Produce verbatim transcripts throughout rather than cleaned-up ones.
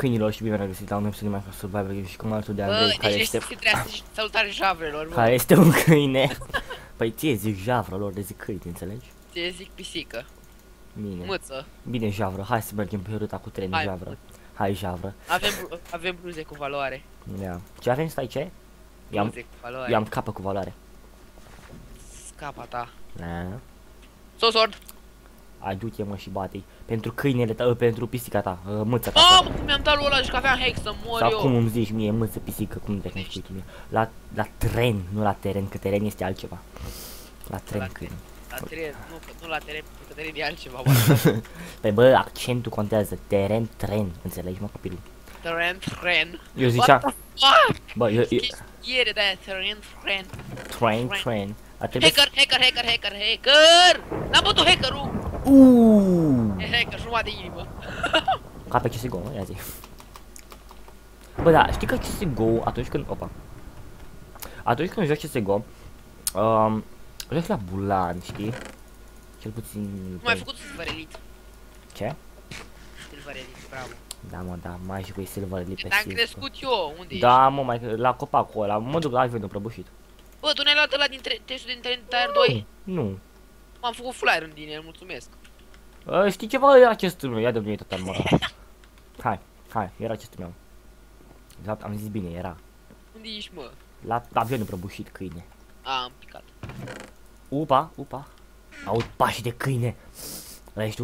câinilor și bine am găsit la un episod de Minecraft Survival și cum altul de Andrei, care deci este... Bă, trebuie să zici salutare javrelor, bă. Care este un câine. Păi ție zic javră, lor de zic câini, înțelegi? Ție zic pisică. Bine. Mâță. Bine, javră, hai să mergem pe ruta cu trenul, Hai, javră. Hai, javră. Avem, avem bluze cu valoare. Ia. Ce avem, stai, ce? Eu am, Bluze cu valoare. eu am capă cu valoare. Scapa ta. Da. Sosord! Adu-te mă și bate-i. Pentru câinele tău, pentru pisica ta, uh, mâța ta. Ah, cum mi-am dat lui ăla și că aveam hack să mor Sau eu. cum îmi zici mie, mâță, pisică, cum te cum spui tu mie. La, la tren, nu la teren, că teren este altceva. La tren, La câine. La teren, nu, nu la teren, că teren e altceva, bă. Păi bă, accentul contează, teren, tren, înțelegi mă copilul? Teren, tren. Eu ziceam, What the fuck? bă, eu, eu, Schiere de-aia, teren, tren. train, train. A trebuit Hacker, hacker, hacker, hacker, hacker! N-am bătut hackerul! Uuuu! E hacker, jumătate de inimă. Ca pe C S G O, mă, ia zi. Bă, da, știi că C S G O, atunci când, opa. Atunci când joci C S G O, um, joci la bulan, știi? Cel puțin... Nu mai făcut Silver Elite. Ce? Silver Elite, bravo. Da, mă, da, mai și cu Silver Elite pe Te-am Silver. crescut eu, unde ești? Da, mă, mai, la copacul ăla, mă duc la iPhone-ul prăbușit. Bă, tu ne-ai luat ăla din testul din Tier doi? Nu. M-am făcut full iron din el, mulțumesc. Uh, știi ceva? Era chestul meu, ia de mine tot armura. Hai, hai, era chestul meu. De fapt, am zis bine, era. Unde ești, mă? La avionul prăbușit, câine. A, am picat. Upa, upa. Aud pași de câine. Ăla ești tu?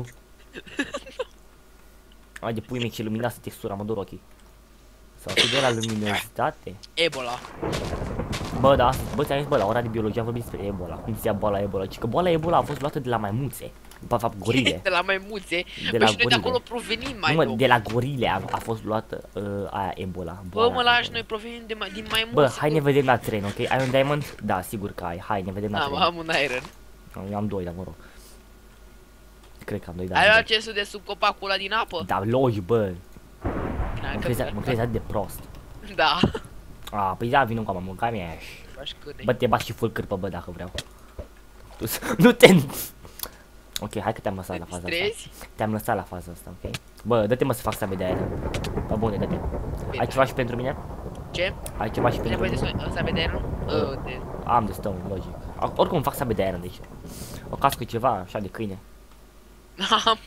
Hai de pui mei, ce luminasă textura, mă dor ochii. Sau tu de la luminozitate? Ebola. Bă, da, bă, ți-am zis, bă, la ora de biologie am vorbit despre Ebola. Cum zicea boala Ebola? Ci că boala Ebola a fost luată de la maimuțe. De fapt, gorile. De la maimuțe. De Bă, la și noi de gorile. acolo provenim mai Nu, mă, nou. de la gorile a, a fost luată uh, aia Ebola. Bă, boala mă lași, Ebola. noi provenim de ma din maimuțe. Bă, hai ne vedem la tren, ok? Ai un diamond? Da, sigur că ai. Hai, ne vedem la Am, tren. am un iron. Eu am doi, dar mă rog. Cred că am doi, dar Ai am luat doi. chestul de sub copacul ăla din apă? Da, logi, bă. Hai Mă că- crezi, mă crezi atât de prost. Da. A, păi da, vină cu mă, mânca mea. Faci câine. Bă, te bat și full cârpă, bă, dacă vreau. Tu s- Nu te... Ok, hai că te-am lăsat la faza asta. Distrezi? Te-am lăsat la faza asta, ok? Bă, dă-te mă să fac sabe de aer. Bă, bune, dă-te. Bine. Ai ceva și pentru mine? Ce? Ai ceva și pentru Trebuie mine? de să vede iron? Uh, de... Am de stone, logic. A- Oricum fac sabe de aer, deci. O cască ceva, așa de câine. Am.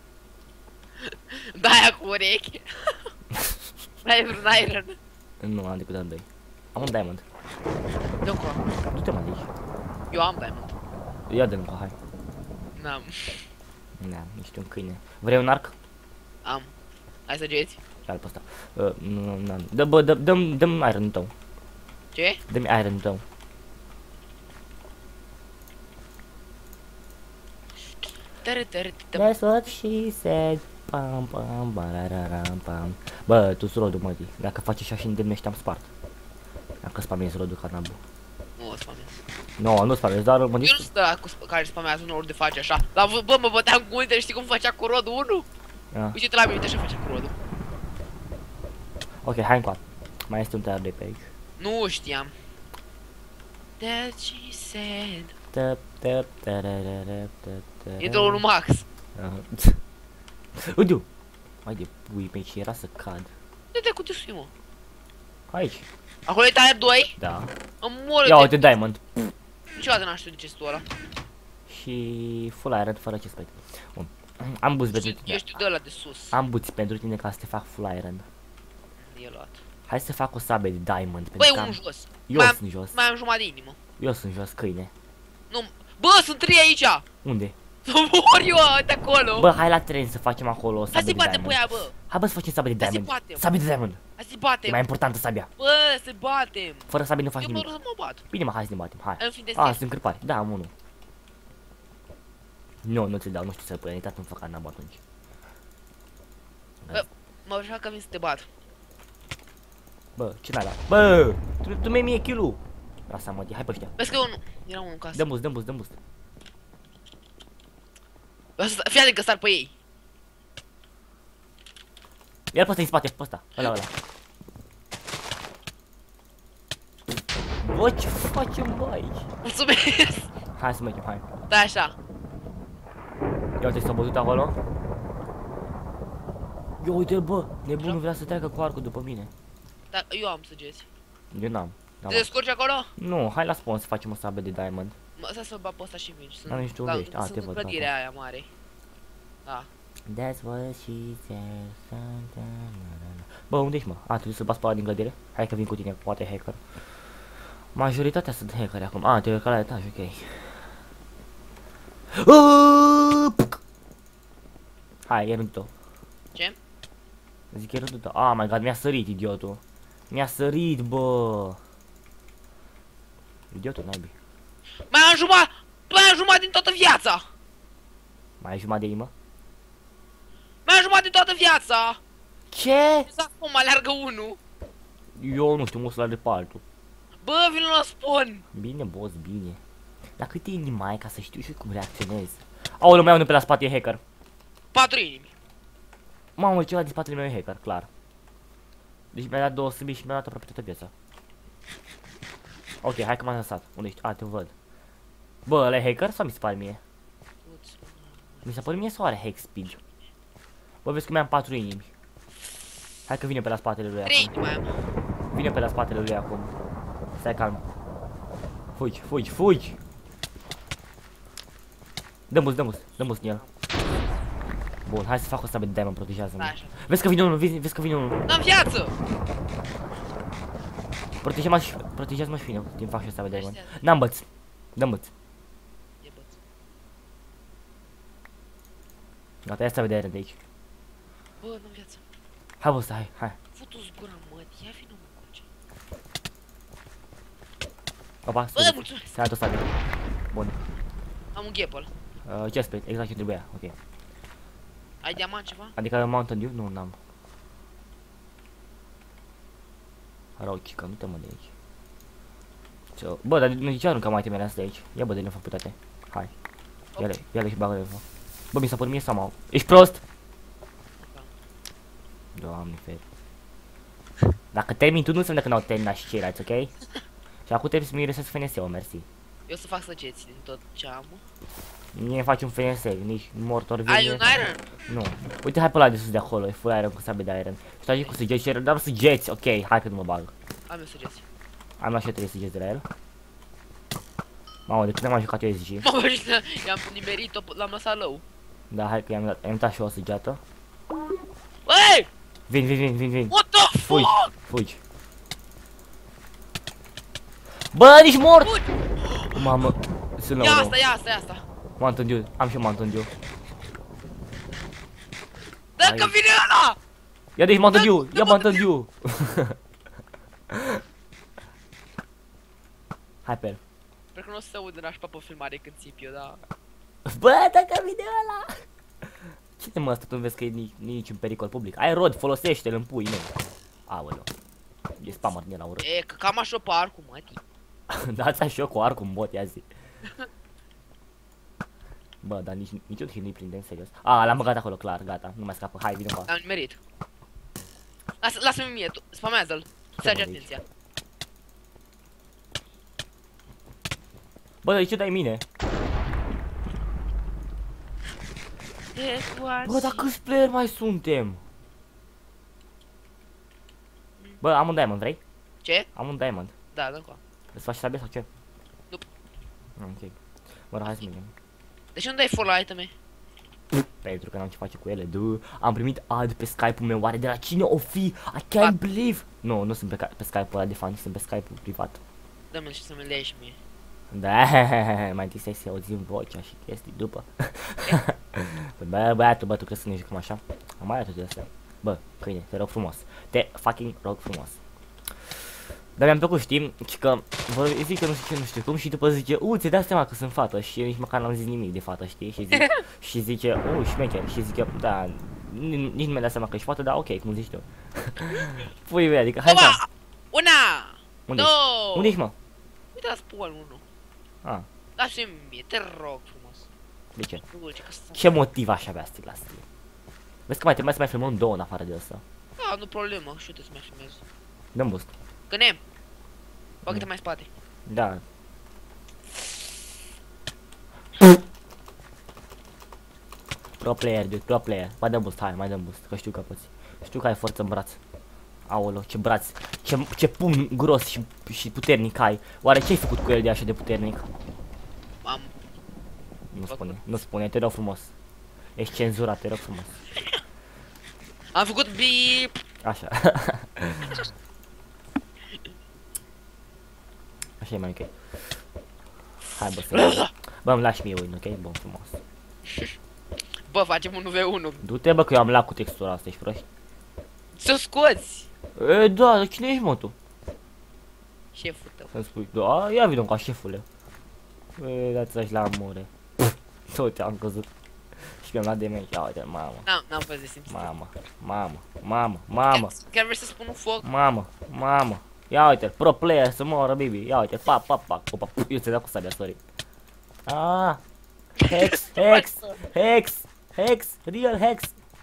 Da-aia cu urechi. Ai vreun iron? Nu, am decât am doi. Am un diamond. De încă. Du-te mă de aici. Eu am diamond. Ia de încă, hai. N-am. Da, ești un câine. Vrei un arc? Am. Hai să geți. Ia-l pe ăsta. Uh, nu, n-am. Dă, bă, dă, dă-mi, dă-mi iron-ul tău. Ce? Dă-mi iron-ul tău. Tără, tără, tără. That's what she said. Pam, pam, barararam, pam. Bă, tu surodul, mă, dacă faci așa și îndemnești, am spart. Dacă spamezi surodul ca nabu. Nu o spamez. Nu, nu spamezi, doar mă Eu zici. nu sunt ăla cu sp- care spamează uneori de face așa. La v- bă, mă băteam cu uite, știi cum facea cu rodul unu? Ah. Uite-te la mine, uite așa face cu rodul. Ok, hai încoa. Mai este un tăiat de pe aici. Nu știam. That she said. Tăp, tăp, tarararap, tăp, tararap. Intră unul max. Aha. Uite-o! Mai de pui mei, ce era să cad. Uite cu te sui, mă. Aici. Acolo e tier doi? Da. Îmi mor Ia de... uite diamond. Niciodată n-am știut de chestul ăla. Și full iron fără ce spate. Bun. Am buți pentru Eu tine. știu de ăla de sus. Am buți pentru tine ca să te fac full iron. E luat. Hai să fac o sabie de diamond. Băi, pentru că unul am- jos. Eu Mai am- sunt jos. Mai am jumătate de inimă. Eu sunt jos, câine. Nu. Bă, sunt trei aici! Unde? Să mor eu de acolo! Bă, hai la tren să facem acolo o Hai sabie să-i de batem pe diamond. ea, bă! Hai bă să facem sabie de Hai să-i diamond. batem. Sabie de diamond. Hai să-i E batem! mai importantă sabia. Bă, să-i batem! Fără sabie nu faci Eu mă nimic. rog să mă bat. Bine mă, hai să ne batem. Hai. În fin de Ah, stil. sunt cârpari. Da, am unul. Nu, nu ți-l dau, nu știu să-l pui. Am uitat în fac n-am atunci. Bă, mă vreau că vin să te bat. Bă, ce n-ai dat? Bă, tu, tu mi-ai mie kill-ul. Lasă mă, hai pe ăștia. Vezi că unul. Era unul în casă. Dăm boost, dăm boost, dăm boost. Fii atent că sar pe ei. Ia pe ăsta în spate, pe ăsta. Ăla, ăla. Bă, ce facem, bă, aici? Mulțumesc! Hai să mergem, hai. Da, așa. Ia uite, s-a bătut acolo. Ia uite-l, bă, nebunul vrea să treacă cu arcul după mine. Dar eu am săgeți. Eu n-am. Te descurci acolo? Nu, hai la spawn să facem o sabie de diamond. Mă, stai să-l bag pe ăsta și mici. Am niște uvești. A, te Sunt în văd, clădirea aia mare. Da. That's what she said. Bă, unde ești, mă? A, trebuie să bați pe ăla din clădire? Hai că vin cu tine, poate hacker. Majoritatea sunt hackeri acum. A, te urcă la etaj, ok. Hai, e rândul tău. Ce? Zic, e rândul tău. Ah, my god, mi-a sărit, idiotul. Mi-a sărit, bă. Idiotul, naibii. Mai am jumătate! Mai am jumătate din toată viața! Mai ai jumătate de inimă? Mai am jumătate din toată viața! Ce? Exact cum aleargă unul. Eu nu știu, mă să de pe altul. Bă, vin la spawn! Bine, boss, bine. Dar câte inimi ai ca să știu și cum reacționez? Aoleu, mai unul pe la spate e hacker. Patru inimi. Mamă, ceva din spatele meu e hacker, clar. Deci mi-a dat două sâmbi și mi-a dat aproape toată viața. Ok, hai că m-am lăsat. Unde ești? A, te văd. Bă, ăla e hacker sau mi se pare mie? Mi se pare mie sau are hack speed? Bă, vezi că mi-am patru inimi. Hai că vine pe la spatele lui Trei acum. inimi mai am. Vine pe la spatele lui acum. Stai calm. Fugi, fugi, fugi! Dă-mus, dă-mus, dă-mus din el. Bun, hai să fac o sabie de diamond, protejează-mă. Așa. Vezi că vine unul, vezi, vezi că vine unul. N-am viață! Protejează-mă și, protejează-mă și fine, timp fac și o sabie de diamond. N-am băț. Dă-mi băț. E băț. Gata, ia sabie de diamond de aici. Bă, n-am viață. Hai bă, stai, hai, hai. Futu-ți gura, mă, ia vină mă coace. Opa, Bă, scuze. mulțumesc! S-a dat o sabie. Bun. Am un ghepăl. Uh, ce spui? Exact ce trebuia, ok. Ai diamant ceva? Adică Mountain Dew? Nu, n-am. Rău, chica, nu te mă de aici. Ce... Bă, dar nu zicea că mai temele astea de aici. Ia bă, de-le fac putate. Hai. Ia-le, ia-le și bagă-le. Bă, mi s-a părut mie sau mau. Ești prost? Doamne, fel. Dacă termin tu, nu înseamnă că n-au terminat și ceilalți, ok? Și acum trebuie să-mi iresesc F N S-ul, mersi. Eu să fac săgeți din tot ce am. Mie îmi faci un F N S, nici mortor vine. Ai un iron? Nu. Uite, hai pe ăla de sus de acolo, e full iron cu sabie de iron. Și aici cu săgeți, dar săgeți, ok, hai că nu mă bag. Am eu săgeți. Am luat și eu trei săgeți de la el. Mamă, de când am jucat eu S G. Mamă, i-am nimerit-o, l-am lăsat low. Da, hai că i-am dat, i-am dat și eu o săgeată. Băi! Vin, vin, vin, vin, vin. What the Fugi, fuck? fugi. Bă, nici mort! Fugi! Mamă, sunt Ia la asta, ia asta, ia asta. Mountain Dew, am și Mountain Dew. Dă că vine ăla! Ia deci Mountain Dew, ia Mountain Dew. Hai pe el. Sper că nu o să se audă nașpa pe filmare când țip eu, da. Bă, dacă vine ăla! Cine mă, asta tu vezi că e nici, nici un pericol public? Ai rod, folosește-l în pui, nu. Aoleu. E spammer din la urât. E, că cam așa pe arcul, mă, tip. Da-ți și eu cu arcul în bot, ia zi. Bă, dar nici, nici eu nu-i prindem, serios. A, l-am băgat acolo, clar, gata, nu mai scapă. Hai, vine cu asta. Am nimerit. Lasă, lasă-mi mie, tu, spamează-l. Trage de aici. atenția. Bă, de ce dai mine? Bă, dar câți player mai suntem? Bă, am un diamond, vrei? Ce? Am un diamond. Da, dă cu. Îți faci sabie sau ce? Nu. Ok. Bă, hai să mergem. De ce nu dai follow iteme? Pentru că n-am ce face cu ele, du. Am primit ad pe Skype-ul meu, oare de la cine o fi? I can't What? believe! Nu, nu sunt pe, pe Skype-ul ăla de fani, sunt pe Skype-ul privat. Dă-mi și să-mi lei și mie. Da, mai întâi stai să auzim vocea și chestii după. Bă, băiatul, bă, tu crezi că ne jucăm așa? Am mai atât de astea. Bă, câine, te rog frumos. Te fucking rog frumos. Dar mi-am plăcut, știi, și că vă zic că nu știu ce, nu știu cum și după zice, u, ți-ai dat seama că sunt fată și eu nici măcar n-am zis nimic de fată, știi, și zic, și zice, u, șmecher, și zice, da, nici nu mi-a dat seama că ești fată, dar ok, cum zici tu. Pui mea, adică, hai Oba! să... Una! Unde ești? Două! Unde ești, mă? Uite la spawn unu. Ah, Lasă-mi mie, te rog frumos. de ce? Dulce, că să... Ce motiv aș avea stil la stil? Vezi că mai trebuie să mai filmăm două în afară de asta. Da, nu problemă, și uite să mai filmez. Dăm boost. Gânem! Bagă-te mai în spate. Da. Pro player, dude, pro player. Mai dăm boost, hai, mai dăm boost, că știu că poți. Știu că ai forță în braț. Aolo, ce braț, ce, ce pumn gros și, și puternic ai. Oare ce ai făcut cu el de așa de puternic? Am... Nu spune, nu spune, te rog frumos. Ești cenzurat, te rog frumos. Am făcut bip. Așa. Așa e mai ok. Hai bă, să bă, îmi lași mie win, ok? Bun, frumos. Bă, facem un V unu. Du-te bă că eu am lac cu textura asta, ești proști? Să scoți. E, da, dar cine ești mă tu? Șeful tău. Să-mi spui, da, ia vină ca șefule. E, dați-și la amore. Tot am căzut. Și mi-am luat de meci, ia uite, mamă. N-am, n-am fost de simțit. Mamă, mamă, mamă, mamă, Chiar, chiar vrei să spun un foc? mamă, mamă. Ia uite, pro player să moară, baby. Ia uite, pa, pa, pa. Opa, eu ți-am dat cu sabia, sorry. Ah, hex, hex, hex, hex, real hex.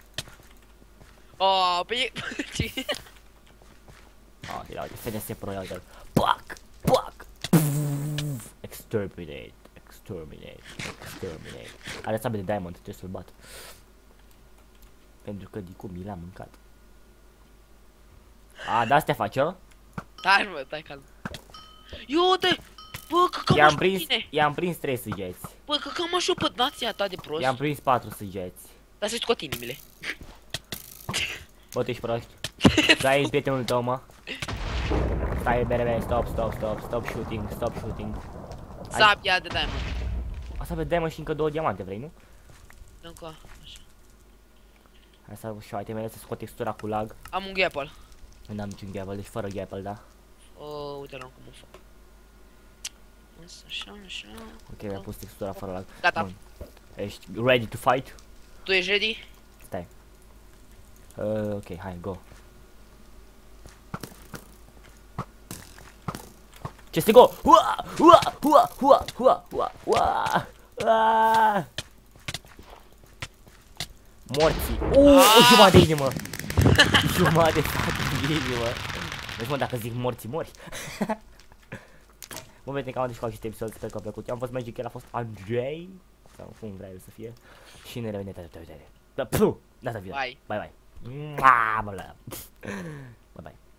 Oh, pe ce? Ah, ia uite, F N S Pro, ia uite. Pac, pac. Exterminate, exterminate, exterminate. Are sabie de diamond, trebuie să-l bat. Pentru că Dicu mi l-a mâncat. A, da, astea faci, o? Stai, mă, stai calm. Iute! Bă, că cam I-am așa prins, tine. i-am prins trei săgeți. Bă, că cam așa pe nația ta de prost. I-am prins patru săgeți. Dar să scot inimile. Bă, tu ești prost. Stai, prietenul tău, mă. Stai, bere, bere, stop, stop, stop, stop shooting, stop shooting. Sabia de diamond. Asta pe diamond și încă două diamante, vrei, nu? Încă, așa. Hai să și itemele să scot textura cu lag. Am un gapple. Nu am niciun gapple, deci fără gapple, da? Oh, uite la cum o fac. Asta, așa, așa. Ok, mi-am pus textura fără lag. Gata. Bun. Ești ready to fight? Tu ești ready? Stai. Uh, ok, hai, go. Ce este go? Ua! Ua! Ua! Ua! Ua! Ua! Ua! Ua! Morții! Uuu, o jumătate de inimă! Jumătate de inimă! Deci mă, dacă zic morții, mori! Bă, prieteni, cam am deci cu acest episod, sper că v-a plăcut. Eu am fost Magic, el a fost Andrei, sau cum vrea el să fie. Și ne revedem data viitoare. Da, puh, data viitoare. Bye. Bye, bye. Bye, bye. Bye, bye.